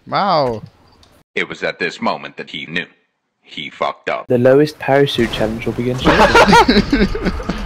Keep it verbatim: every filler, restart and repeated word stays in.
Wow. It was at this moment that he knew. He fucked up. The lowest parachute challenge will begin shortly.